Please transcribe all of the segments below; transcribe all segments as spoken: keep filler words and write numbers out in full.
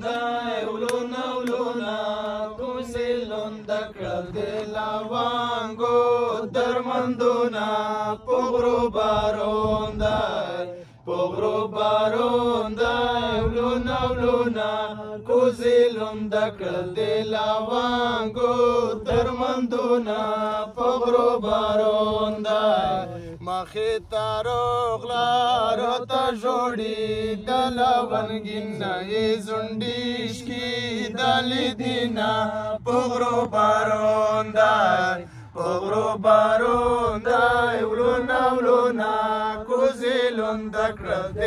دی ولونه ولونه کوزې لونده کړل د لونګو درمندونه په غرو بارون دی په غرو بارون دی ولونه ولونه کوزې لونده کړل د لونګو درمندونه په غرو بارون دی مخې ته راغله راته ژوړي د لونګین نه یې ځونډي شکېدلې دینه په غرو بارون دی په غرو بارون دی ولونه ولونه کوزې لونده کړل د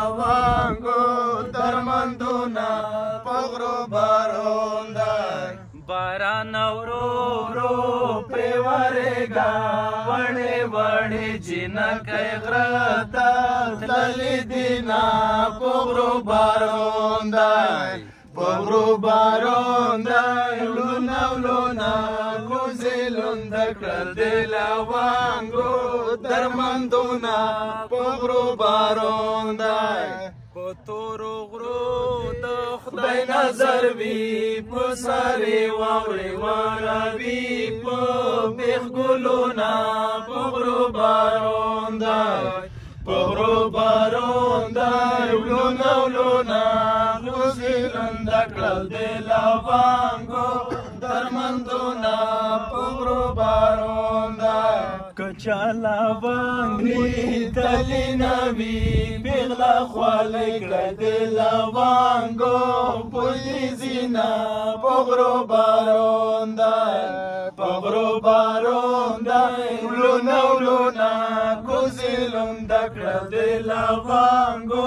لونګو درمندونه په غرو بارون دی باران ورو ورو پرې ورېږه وړې وړې جنکۍ غره ته تللې دینه په غرو بارون دی په غرو بارون دی ولونه ولونه کوزې لونده کړل د لونګو درمندونه په غرو بارون دی په تورو غرو د خدای نظر وي په سارې واورې ورابي په بیخ ګلونه په غرو بارون دی په غرو بارون دی ولونه ولونه کوزې لونده کړل د لونګو درمندونه په غرو بارون دی که چا لونګ لیدلی نه وي پېغله خولۍ کړی د لونګو پولیزینه په غرو بارون دی په غرو بارون دی ولونه ولونه کوزې لونده کړل د لونګو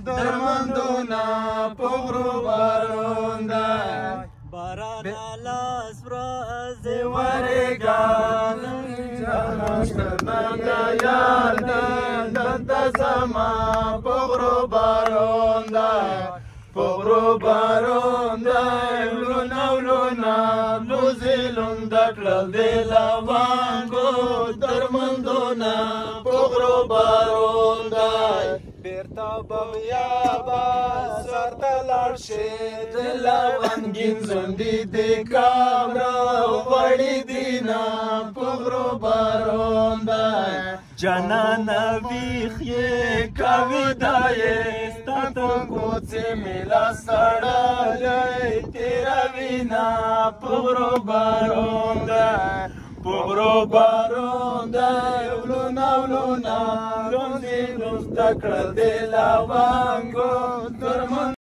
درمندونه په غرو بارون دی باران لاس ورځې ورېږه یار دلته زما په غرو بارون دی په غرو بارون دی ولونه ولونه کوزې لونده کړل د لونګو درمندونه په غرو بارون دی بیرته به بیا به سر ته لاړ شې د لونګین ځونډي د کام راوړې دینه په غرو بارون دی جانانه ویښ یې که ویده یې ستا په کوڅې مې لاس تړلی تېروینه په غرو بارون دی په غرو بارون دی ولونه ولونه لونځې لونده کړل د لونګو درمند